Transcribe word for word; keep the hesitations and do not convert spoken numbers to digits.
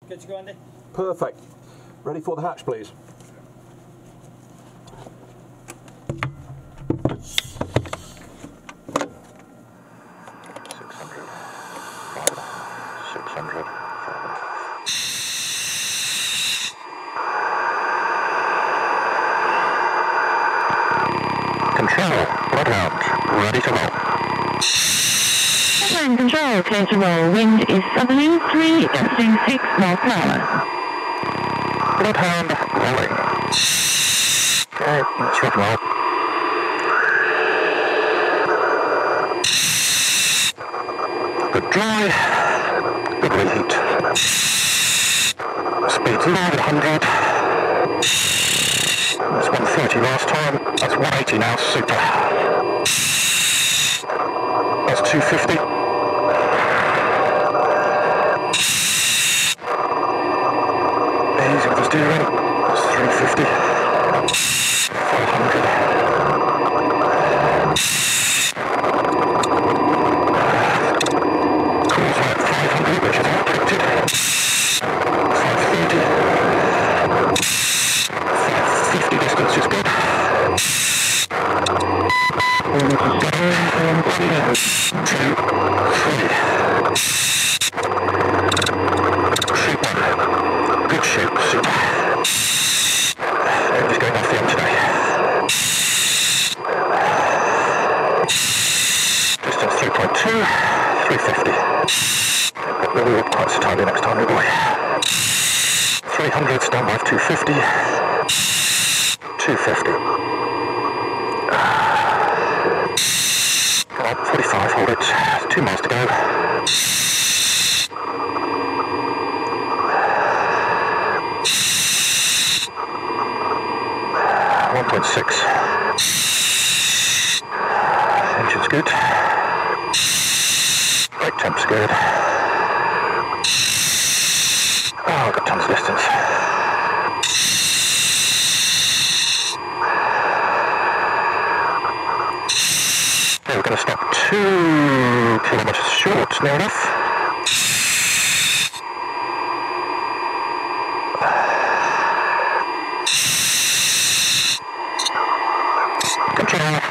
Good to go, Andy? Perfect. Ready for the hatch, please. six hundred, six hundred, Control, Bloodhound, ready to roll. Line control, clear to roll. Wind is southerly, three, gusting six miles per hour. Bloodhound, rolling. Okay, let's rock and roll. Good dry, good reheat. Speed's low at one hundred. That's one thirty last time. That's one eighty now, super. That's two fifty. Easy with the steering. That's three fifty. four hundred. five hundred, which is all predicted. five thirty. five fifty distance is good. One, two, three. Shoot one. Good shoot, super. Nobody's going off the end today. Distance three point two, three fifty. We'll walk quite so tightly next time, oh boy. three hundred, standby two fifty. two fifty. Come on, forty-five, hold it. Two miles to go. one point six. Engine's good. Brake temp's good. Oh, I've got tons of distance. Okay, we're going to stop two kilometres short, near enough. Control.